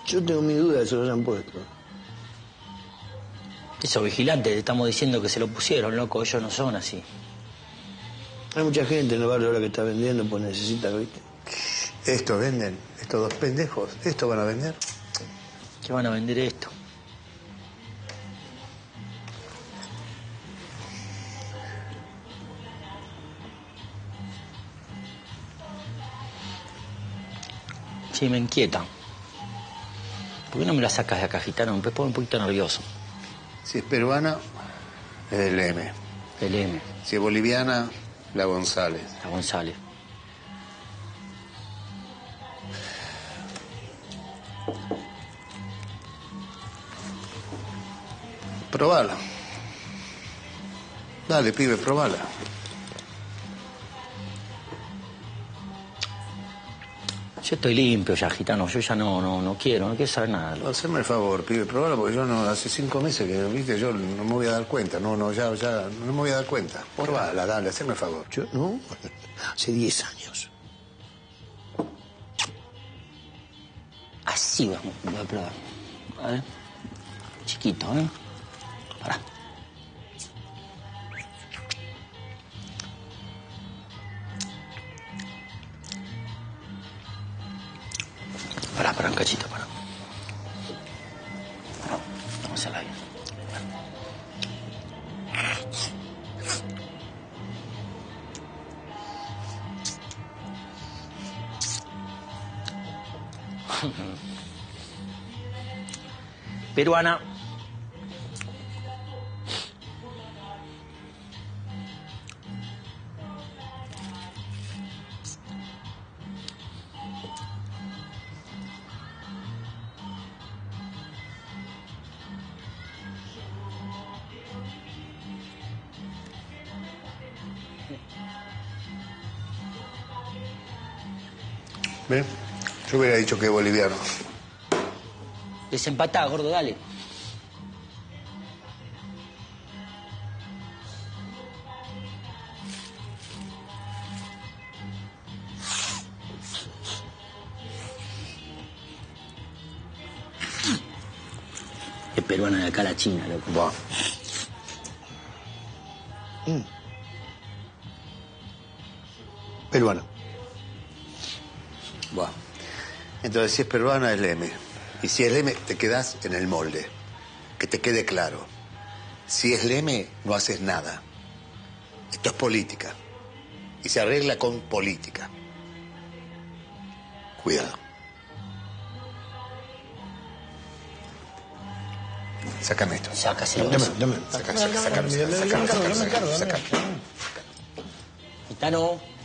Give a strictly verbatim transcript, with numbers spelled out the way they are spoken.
Yo tengo mi duda de que se lo hayan puesto. Esos vigilantes, le estamos diciendo que se lo pusieron, loco. Ellos no son así. Hay mucha gente en el barrio ahora que está vendiendo, pues necesita, ¿viste? ¿Esto venden? ¿Estos dos pendejos? ¿Esto van a vender? ¿Qué van a vender esto? Sí, me inquieta. ¿Por qué no me la sacas de acá, gitano? Me pongo un poquito nervioso. Si es peruana, es el M. El M. Si es boliviana, la González. La González. Probala. Dale, pibe, probala. Yo estoy limpio ya, gitano. Yo ya no, no, no quiero, no quiero saber nada. No, haceme el favor, pibe, probala, porque yo no, hace cinco meses que, viste, yo no me voy a dar cuenta. No, no, ya, ya, no me voy a dar cuenta. Probala, dale, haceme el favor. Yo, ¿no? Hace diez años. Así vamos, voy a probar. A ver. Chiquito, ¿eh? Pará. Pará, pará, un cachito, pará. Pará, vamos a hacerla bien. Peruana. ¿Ven? Yo hubiera dicho que es boliviano. Desempatá, gordo, dale. Es peruana de acá a la China, loco. Buah. Mm. Peruano. Buah. Entonces, si es peruana, es Leme. Y si es Leme, te quedás en el molde. Que te quede claro. Si es Leme, no haces nada. Esto es política. Y se arregla con política. Cuidado. Sácame esto. Sácaselo. Dame, dame. Sácame, sácame, sácame, sácame, sácame, sácame, sácame. Gitano.